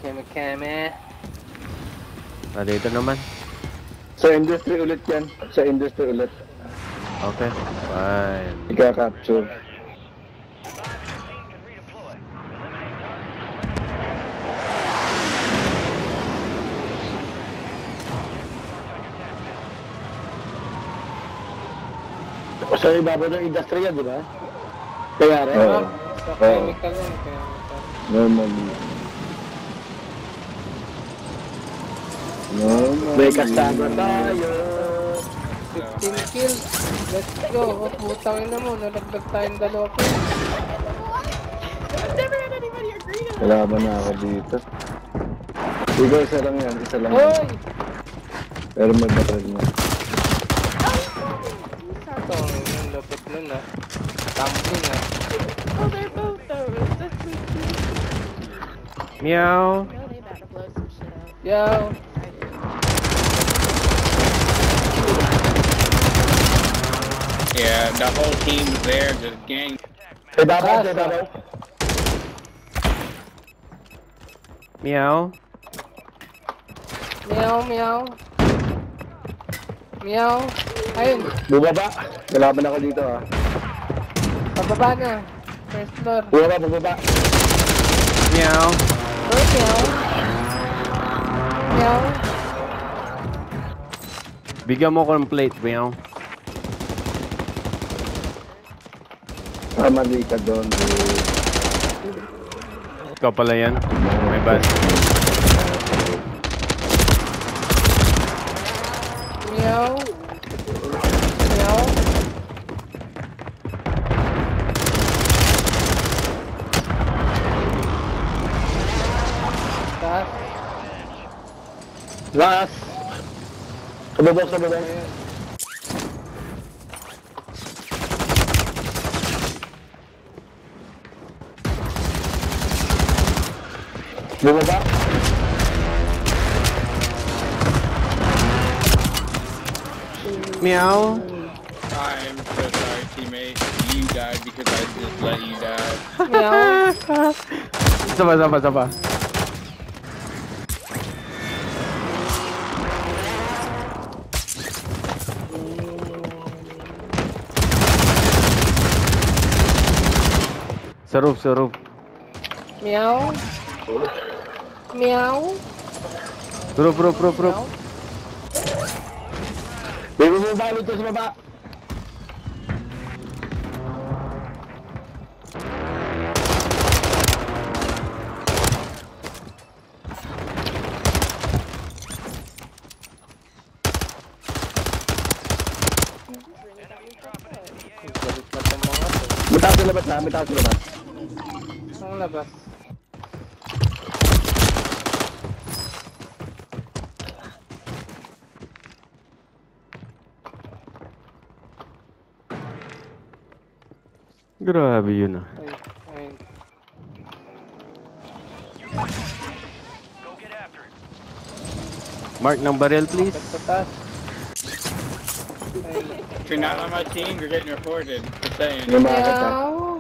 Keme. Dito naman. Sa industry ulit yan. Sa industry ulit. Okay, fine. Ika-capture. Sa ibabaw ng industry yan, di ba? Kaya rin? Oo. Sa chemical yan, chemical. Normal. May kasama tayo. 15 kills. Let's go. Oh, putang ina mo. Nalagdag tayong dalawa pa. Kalaban na ako dito. Ikaw, isa lang yan. Isa lang yan. Hoy! Pero mag-battle mo. Ito, yung lapit nun ah. Tumbling ah. Oh, they're both those. That's so cute. Meow. No, they about to blow some shit up. Yo! Yeah, the whole team's there, just gang. Sa ibabaw, sa ibabaw. Meow. Meow, meow. Meow. Ayun, Bubaba. Kalaban ako dito ah. pababa na. First floor. Bubaba, bubaba. Meow. Oh, meow. Meow. Bigyan mo ko ng plate, meow. Mali ka doon. Ikaw pala yan. May bad. Meow. Meow. Taas. Last. Sababok, sababok. Bumaba. Meow. I'm so sorry, teammate. You died because I just let you die. Meow. Saba. Sa roof. Meow. Meow. Roof. Meow. May bumaba dito sa baba. Galit na itong mga to. Mataas sa labas na, mataas sa labas. Ang labas. Grabe yun ah. Ayun. Mark ng barrel, please. Sa taas. If you're not on my team, you're getting reported. Just saying. Lumakad ka. Meow.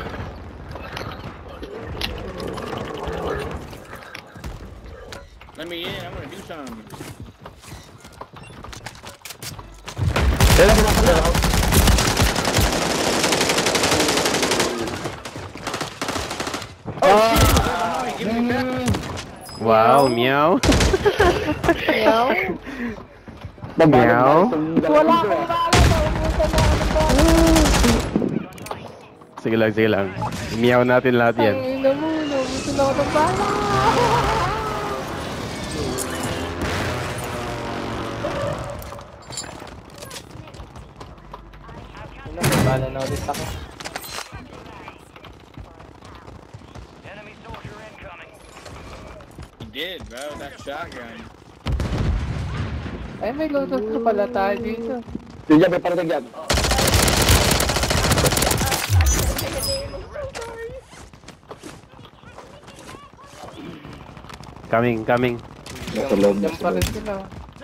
Let me in, I'm gonna do something. Kailan bumakad ka? Wow, meow. Meow. Meow. Wala akong bala. Naubusan na ako ng bala. Sige lang. Meow natin lahat yan. Ang ina mo. Naubusan ako ng bala. Ano, may bala na ulit ako. You did, bro, that shotgun. Ay, may lotus na pala tayo dito. Diyan, may parating yan. Coming. Nasa loob, Diyan nasa pa rin loob. sila.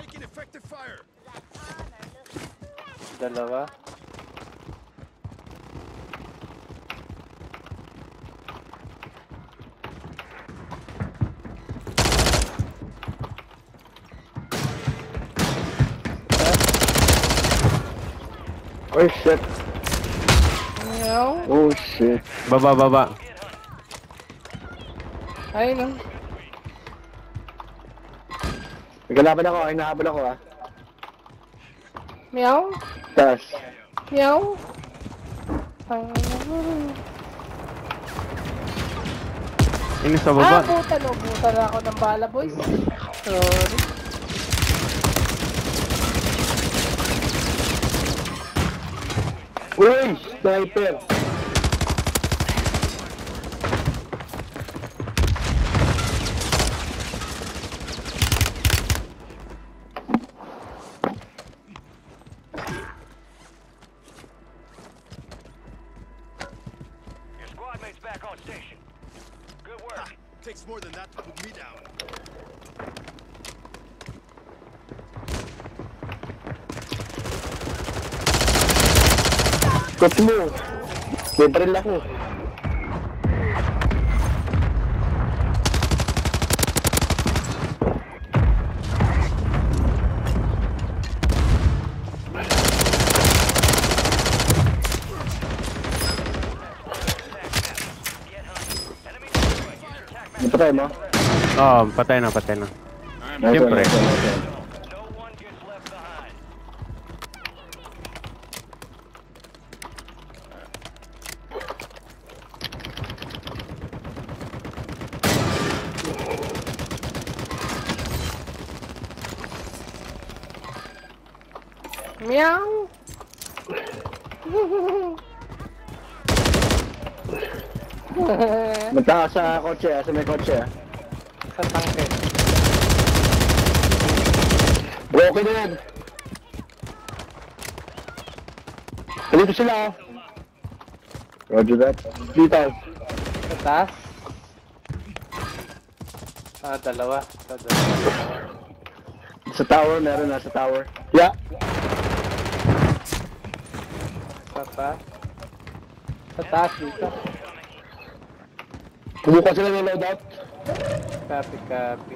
Dalawa. Oh shit. Meow. Oh shit. Baba, baba. Ay, no. Nagkalaban ako, ay nahabol ako ah. Meow. Taas. Meow. Inis sa baba. Puta, nabutan na ako ng bala, boys. Sorry. Uy! Sniper! Your squad mate's back on station. Good work. Takes more than that to put me down. Kot mo! May baril ako. Napatay mo? Oo, patay na, patay na. I'm Siyempre. No one gets left behind. Meow. Punta ka sa kotse ah, sa may kotse ah. Sa tangke. Broken na yan! Dito sila ah. Roger that. Dito. Sa taas. Dalawa. Sa dalawa. Sa tower, meron na sa tower. Yeah. Sa taas. Sa taas dito. Kumuha sila ng loadout. Copy.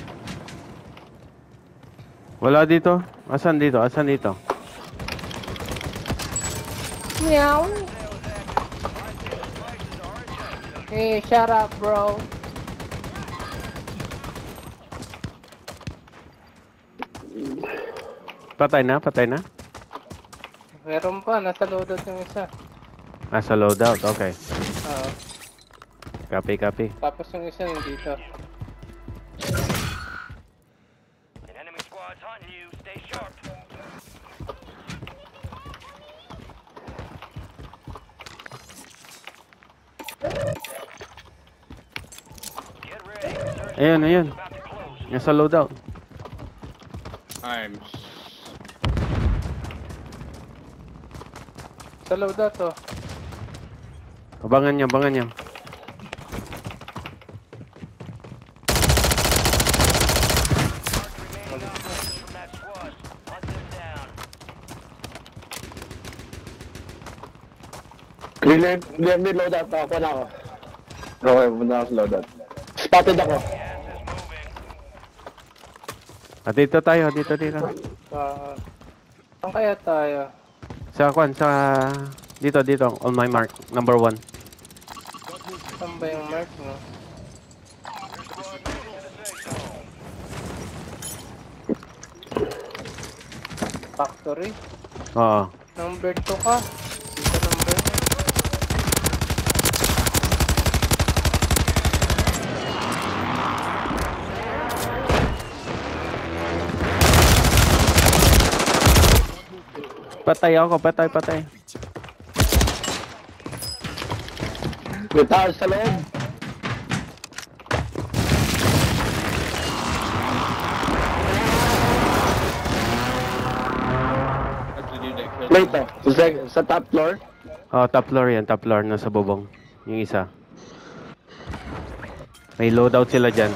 Wala dito. Asan dito? Asan dito? Meow. Hey, shut up, bro. Patay na, patay na. Meron pa, nasa loadout yung isa. Nasa loadout, okay. Oo. Copy, copy. Tapos yung isa nandito. An enemy squad's hunting you. Stay sharp. Get ready. Search Ayun, ayun. about to close. Nasa loadout. I'm Sa loadout, oh. Abangan niya, abangan niya. Remaining operators from that squad. Hunt them down. Clear me loadout. Ako na ako. Okay, pumunta ako sa loadout. Spotted ako. Gas is moving. Dito tayo, dito. Saan kaya tayo? Sa kwan, sa... Dito, on my mark. Number 1. Saan ba yung mark mo? Your squad mate is in the safe zone. Factory? Oo. Number 2 ka. Dito number. Patay ako, patay. May tao sa loob. That's the dude that killed Plate oh. Sa top floor. Oh, top floor yan, top floor. Nasa bubong. Yung isa. May loadout sila dyan.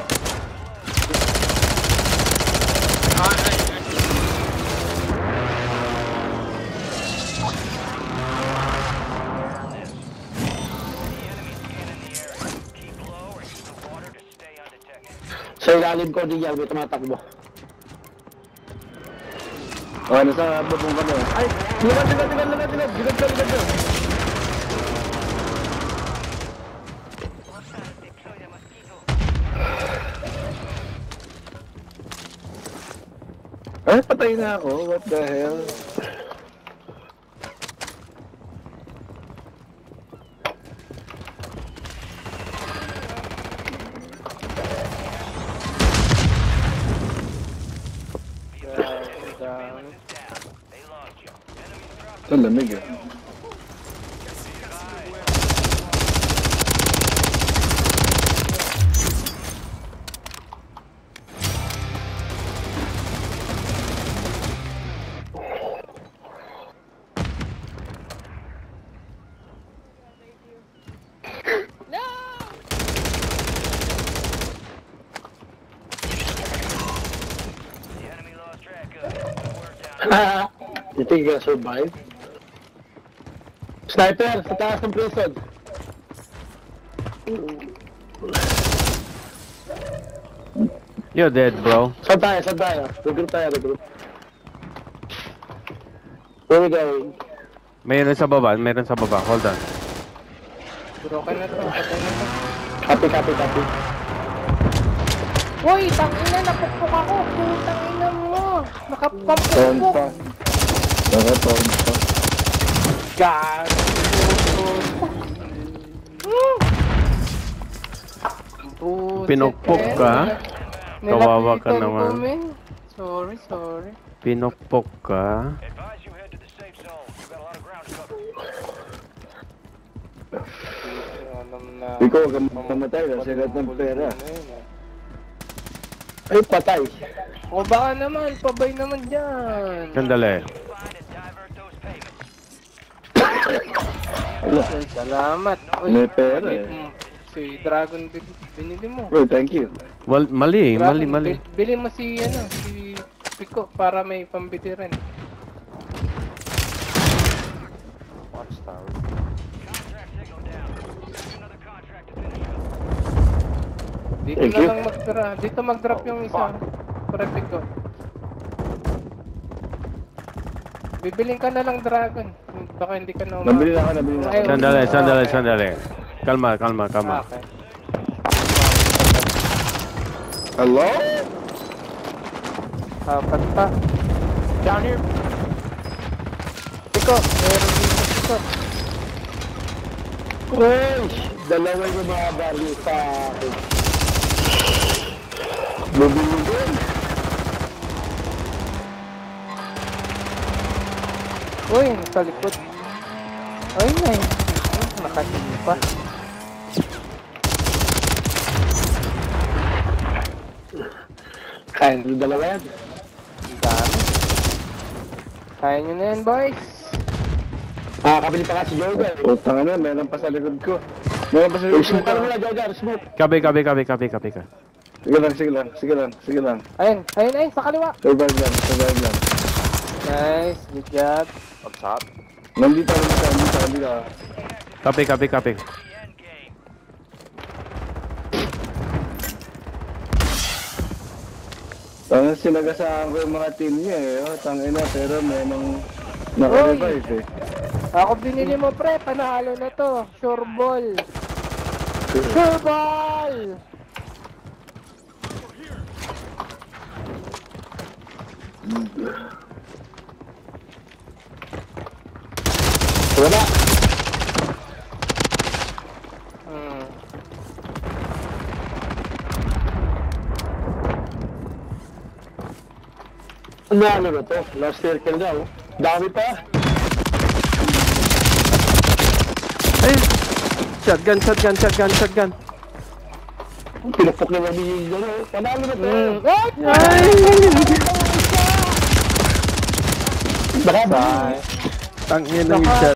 Keep low or use the water to stay undetected. Sa ilalim ko din yan, may tumatakbo. Okay, nasa babong kami. Ay! Ligad ka! Ay, patay na ako. What the hell? Ito lamig eh. You think you can survive? Sniper! Sa taas ng prison! You're dead, bro. Saan tayo? Regroup tayo. Where we going? Mayroon sa baba. Hold on. Broken na to. Patay na to. Copy. Uy, tangina, napukpok ako. Putang ina mo. Ton Nakapampukpok. pa. Nakaton pa. God. Pinukpok ka? Kawawa ka naman. Sorry. Pinukpok ka? Advise you head to the safe zone. You've got a lot of ground to cover. Ikaw, huwag kang mamatay kasi lahat ng pera. Ay, patay. O baka naman, pabay naman dyan. Sandali. Find and divert those payments. Salamat. Uy, May pera eh. Si Dragon binili mo. Bro, thank you. Well, mali. Bili mo si Pico para may pambili rin. Contract signal down. There's another contract to finish up. Dito Thank na you. lang dito mag-drop yung isa. Para Pico. Bibiling ka na lang Dragon. Baka hindi ka na Nabili na ako. Ay, Sandali. Kalma. Okay. Hello? Apat pa. Down here. Pico, meron dito Pico. Uy! Dalawa yung mga baril sa akin. Bubili din. Uy, nasa likod. Ay, nakatingin pa. Kaya nyo dalawa yan. Ang dami. Kaya nyo na yan, boys. Kabili pa ka si Jordan. Utang na, meron pa sa likod ko. Smoke ka muna, Jordan, smoke. Kabi ka. Sige lang. Ayun, sa kaliwa. Survive lang. Nice, good job. Nandito. Kapi. The end game. Sinagasaan ko yung mga team niya eh. Tangina, pero may nang naka-revive eh. Ako binili mo, pre. Panalo na to. Sure ball. Wala! Ano na to? Last circle daw. Dami pa! Ay! Shotgun. Pinapok na namin yung panalo na to! Ay! Baka ba? Tangin ng shot.